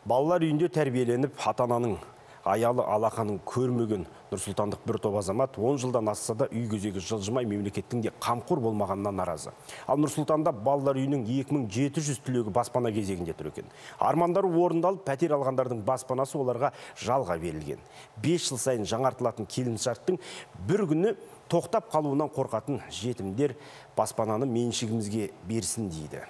Балалар үйінде тәрбиеленіп, ата-ананың аялы алақанын көрмеген нұрсұлтандық бір топ азамат 10 жылдан асса да үй кезегі жылжымай мемлекеттің де қамқор болмағанына наразы. Ал Нұрсұлтанда балалар үйінің 2700 түлегі баспана кезегінде тұр екен. Армандары орындалып, пәтер алғандардың баспанасы оларға жалға берілген. 5 жыл сайын жаңартылатын келісімшарттың бір күні тоқтап қалуынан қорқатын жетімдер баспананы меншігімізге берсін дейді.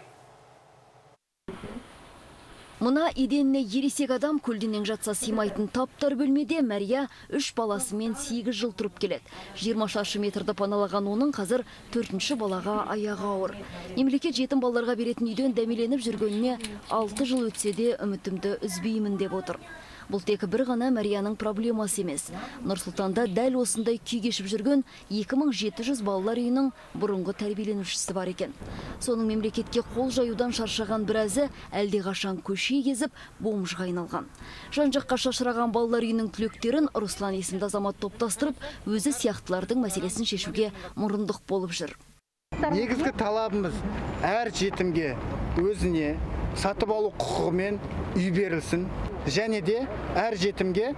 Мұна еденіне ересек адам көлденең жатса сыймайтын таптар бөлмеде Мәрия 3 баласымен 8 жыл тұрып келеді. 20 шаршы метрді паналаған оның қазір 4-ші балаға аяғы ауыр. Мемлекет жетім балаларға беретін үйден дәмеленіп жүргеніне 6 жыл өтсе де үмітімді үзбеймін деп отыр. Бұл тек бір ғана Мәрияның проблемасы емес. Нұрсұлтанда дәл осындай күй кешіп жүрген 2700 балалар үйінің бұрынғы тәрбиеленушісі бар екен. Соның мемлекетке қол жаюдан шаршаған біразы әлдеқашан көше кезіп бомжға айналған. Жан-жаққа шашыраған балалар үйінің түлектерін Руслан есімді азамат топтастырып, өзі сияқтылардың мәселесін шешуге мұрындық болып жүр. Негізгі талабымыз әр жетімге өзіне сатып алу құқығымен үй берілсін. Және де әр жетімге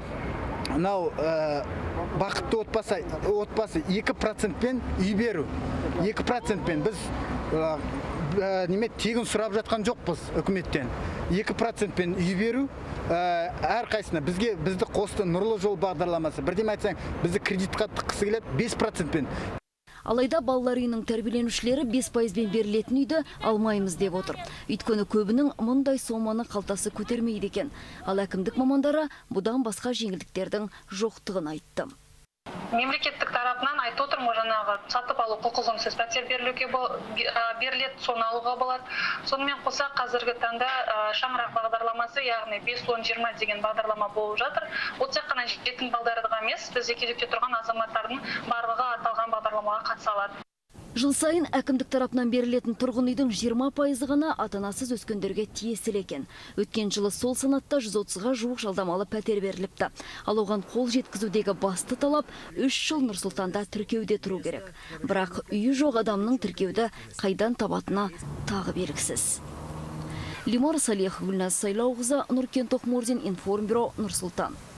бақытты отбасы 2%-пен үй беру. 2%-пен біз тегін сұрап жатқан жоқпыз үкіметтен. 2%-пен үй беру әр қайсына бізді қосты нұрлы жол бағдарламасы. Бірден айтсаң, бізді кредитқа тыққысы келеді 5%-пен. Алайда балалар үйінің тәрбиеленушілері 5%-бен берілетін үйді алмаймыз деп отыр. Өйткені көбінің мұндай соманы қалтасы көтермейді екен. Ал әкімдік мамандары бұдан басқа жеңілдіктердің жоқтығын айтты. Мемлекеттік тарапынан айтып отырмын, жаңағы сатып алу құқығынсыз пәтер беріледі, соны алуға болады. Сонымен қоса қазіргі таңда шаңырақ бағдарламасы, яғни 5-10-20 деген бағдарлама болып жатыр. Ол тек қана жетім балаларға емес, бізде кезекте тұрған азаматтардың барлығы аталған бағдарламаға қатыса алады. Жыл сайын әкімдік тарапынан берілетін тұрғын үйдің 20% ғана ата-анасыз өскендерге тиесілі екен. Өткен жылы сол санатта 130-ға жуық жалдамалы пәтер беріліпті. Ал оған қол жеткізудегі басты талап 3 жыл Нұрсұлтанда тіркеуде тұру керек. Бірақ үйі жоқ адамның тіркеуді қайдан табатыны тағы белгісіз. Лимар Салех, Гүлназ Сайлауғызы, Нұркен Тоқмордин, Информбюро, Нұрсұлтан.